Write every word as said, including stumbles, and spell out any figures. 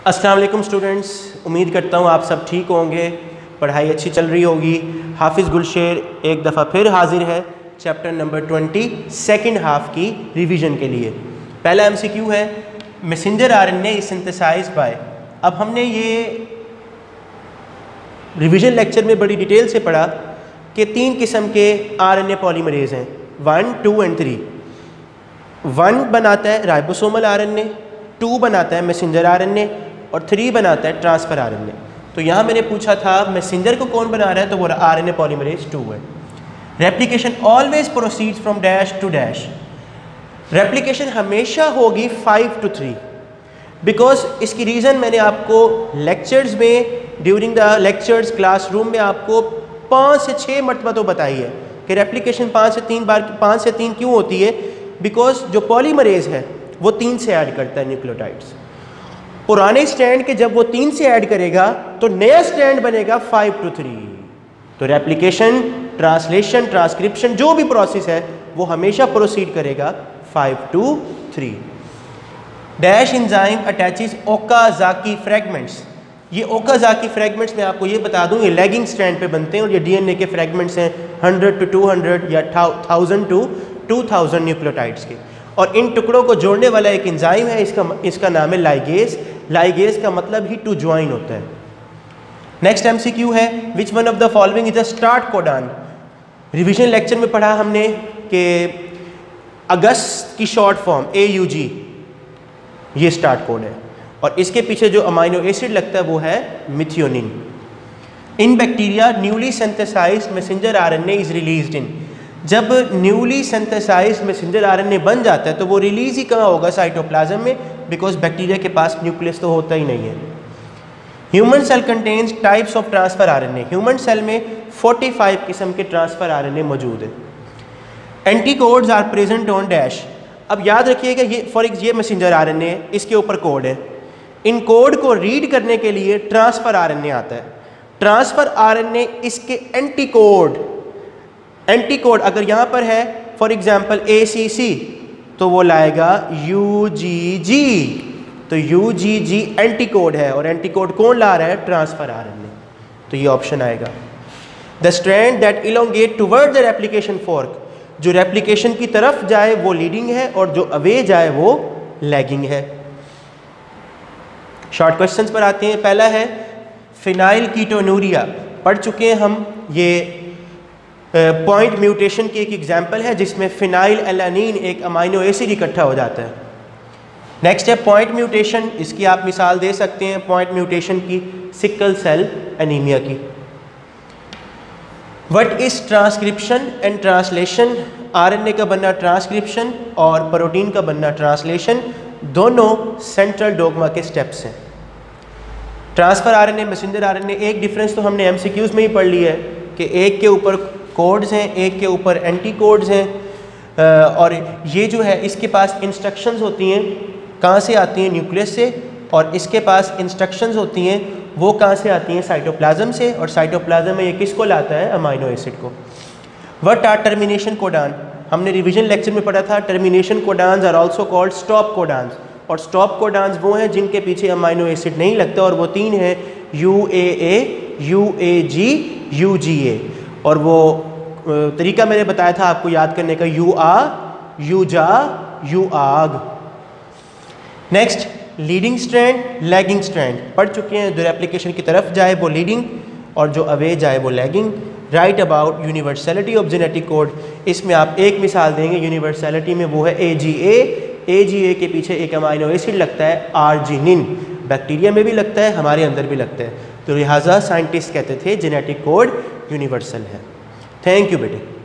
अस्सलाम वालेकुम स्टूडेंट्स, उम्मीद करता हूँ आप सब ठीक होंगे, पढ़ाई अच्छी चल रही होगी। हाफिज़ गुलशेर एक दफ़ा फिर हाजिर है chapter number twenty second half की रिवीजन के लिए। पहला एमसीक्यू है messenger RNA is synthesised by. अब हमने ये रिवीजन लेक्चर में बड़ी डिटेल से पढ़ा कि तीन किस्म के आरएनए पॉलीमरेज हैं, one two and three. One बनाता है राइबोसोमल आरएनए, टू बनाता है मैसेंजर आरएनए और थ्री बनाता है ट्रांसफ़र आरएनए। तो यहाँ मैंने पूछा था मैसेंजर को कौन बना रहा है, तो वो आरएनए पॉलीमरेज टू है। Replication always proceeds from dash to dash. Replication हमेशा होगी फाइव टू थ्री, बिकॉज इसकी रीज़न मैंने आपको लेक्चर्स में ड्यूरिंग द लेक्चर्स क्लासरूम में आपको पाँच से छः मरतबा तो बताई है कि रेप्लिकेशन पाँच से तीन बार पाँच से तीन क्यों होती है, बिकॉज जो पॉलीमरेज है वो तीन से ऐड करता है न्यूक्लियोटाइड्स। पुराने स्टैंड के जब वो तीन से ऐड करेगा तो नया स्टैंड बनेगा फाइव टू थ्री। तो रेप्लिकेशन, ट्रांसलेशन, ट्रांसक्रिप्शन जो भी प्रोसेस है वो हमेशा प्रोसीड करेगा five to three. Dash enzyme attaches Okazaki fragments. ये ओकाजाकी फ्रैगमेंट्स मैं आपको ये बता दूं, ये लैगिंग स्ट्रैंड पे बनते हैं और ये डीएनए के फ्रैगमेंट्स हैं हंड्रेड टू टू हंड्रेड या thousand to two thousand nucleotides के, और इन टुकड़ों को जोड़ने वाला एक एंजाइम है, इसका इसका नाम है लाइगेज। लाइगेज का मतलब ही टू ज्वाइन होता है। नेक्स्ट एमसीक्यू है which one of the following is a start codon. Revision lecture में पढ़ा हमने कि अगस्त की short form A U G ये स्टार्ट कोड है, और इसके पीछे जो अमाइनो एसिड लगता है वो है methionine. In bacteria newly synthesised messenger RNA is released in. जब न्यूली सिंथेसाइज्ड मैसेंजर आरएनए बन जाता है तो वो रिलीज ही कहाँ होगा, साइटोप्लाज्म में, बिकॉज बैक्टीरिया के पास न्यूक्लियस तो होता ही नहीं है। Human cell contains types of transfer RNA. Human cell में पैंतालीस किस्म के ट्रांसफर आरएनए मौजूद है। Anticodes are present on dash. अब याद रखिएगा ये फॉर ये मैसेंजर आरएनए, इसके ऊपर कोड है। इन कोड को रीड करने के लिए ट्रांसफर आरएनए आता है। ट्रांसफर आरएनए इसके एंटीकोड एंटीकोड अगर यहाँ पर है फॉर एग्जांपल ए सी सी तो वो लाएगा यू जी जी। तो यू जी जी एंटीकोड है, और एंटीकोड कौन ला रहा है, ट्रांसफर आरएनए। तो ये ऑप्शन आएगा। The strand that elongate toward the replication fork. जो रेप्लिकेशन की तरफ जाए वो लीडिंग है और जो अवे जाए वो लैगिंग है। शॉर्ट क्वेश्चंस पर आते हैं। पहला है फिनाइल कीटोनूरिया। पढ़ चुके हैं हम, ये पॉइंट uh, म्यूटेशन की एक एग्जांपल है जिसमें फिनाइल एलानीन एक अमाइनो एसिड इकट्ठा हो जाता है। नेक्स्ट है पॉइंट म्यूटेशन। इसकी आप मिसाल दे सकते हैं पॉइंट म्यूटेशन की सिकल सेल एनीमिया की। What is transcription and translation. RNA का बनना ट्रांसक्रिप्शन और प्रोटीन का बनना ट्रांसलेशन, दोनों सेंट्रल डोगमा के स्टेप्स हैं। ट्रांसफर आरएनए, मैसेंजर आरएनए, एक डिफरेंस तो हमने एमसीक्यूज में ही पढ़ लिया है कि एक के ऊपर कोड्स हैं, एक के ऊपर एंटी कोड्स हैं, और ये जो है इसके पास इंस्ट्रक्शंस होती हैं, कहाँ से आती हैं, न्यूक्लियस से, और इसके पास इंस्ट्रक्शंस होती हैं वो कहाँ से आती हैं, साइटोप्लाज्म से, और साइटोप्लाज्म में ये किसको लाता है, अमाइनो एसिड को। What are termination codon. हमने रिवीजन लेक्चर में पढ़ा था termination codons are also called stop codons, और स्टॉप कोडान्स वो हैं जिनके पीछे अमाइनो एसिड नहीं लगता, और वो तीन हैं U A A, U A G, U G A. और वो तरीका मैंने बताया था आपको याद करने का, यू आ, यू जा, यू आग। Next leading strand, lagging strand. पढ़ चुके हैं, जो रेप्लिकेशन की तरफ जाए वो लीडिंग और जो अवे जाए वो lagging. Write about universality of genetic code. इसमें आप एक मिसाल देंगे यूनिवर्सलिटी में, वो है ए जी ए। ए जी ए के पीछे एक अमाइनो एसिड लगता है आर्जिनिन। बैक्टीरिया में भी लगता है, हमारे अंदर भी लगता है, तो लिहाजा साइंटिस्ट कहते थे जेनेटिक कोड यूनिवर्सल है। थैंक यू बेटे।